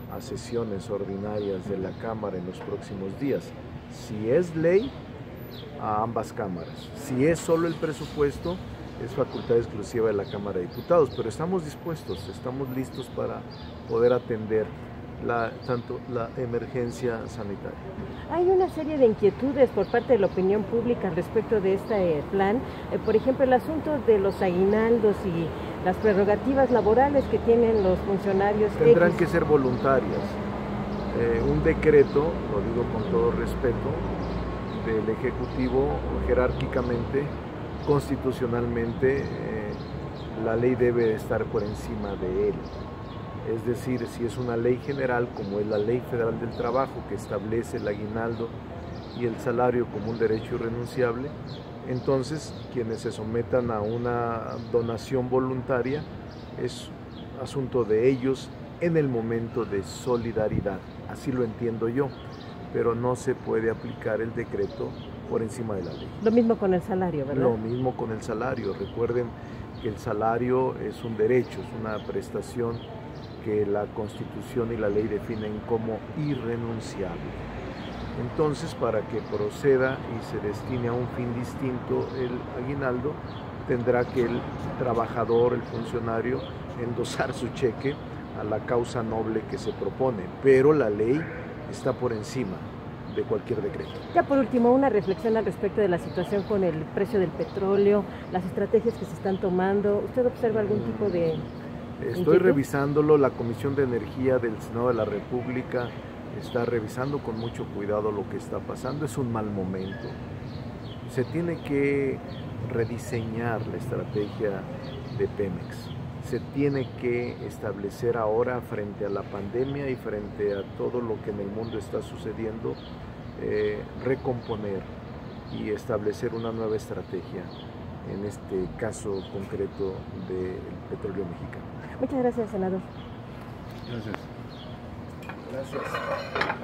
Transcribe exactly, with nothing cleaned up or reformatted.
a sesiones ordinarias de la Cámara en los próximos días. Si es ley, a ambas cámaras. Si es solo el presupuesto, es facultad exclusiva de la Cámara de Diputados, pero estamos dispuestos, estamos listos para poder atender la, tanto la emergencia sanitaria. Hay una serie de inquietudes por parte de la opinión pública respecto de este plan, eh, por ejemplo, el asunto de los aguinaldos y las prerrogativas laborales que tienen los funcionarios. Tendrán X. que ser voluntarias. Eh, un decreto, lo digo con todo respeto, del Ejecutivo jerárquicamente, constitucionalmente, eh, la ley debe estar por encima de él. Es decir, si es una ley general, como es la Ley Federal del Trabajo, que establece el aguinaldo y el salario como un derecho irrenunciable, entonces quienes se sometan a una donación voluntaria es asunto de ellos en el momento de solidaridad. Así lo entiendo yo, pero no se puede aplicar el decreto por encima de la ley. Lo mismo con el salario, ¿verdad? Lo mismo con el salario. Recuerden que el salario es un derecho, es una prestación que la Constitución y la ley definen como irrenunciable. Entonces, para que proceda y se destine a un fin distinto el aguinaldo, tendrá que el trabajador, el funcionario, endosar su cheque a la causa noble que se propone, pero la ley está por encima de cualquier decreto. Ya por último, una reflexión al respecto de la situación con el precio del petróleo, las estrategias que se están tomando. ¿Usted observa algún tipo de Estoy inquietud? revisándolo, la Comisión de Energía del Senado de la República está revisando con mucho cuidado lo que está pasando. Es un mal momento. Se tiene que rediseñar la estrategia de Pemex. Se tiene que establecer ahora, frente a la pandemia y frente a todo lo que en el mundo está sucediendo, eh, recomponer y establecer una nueva estrategia, en este caso concreto del petróleo mexicano. Muchas gracias, senador. Gracias. Gracias.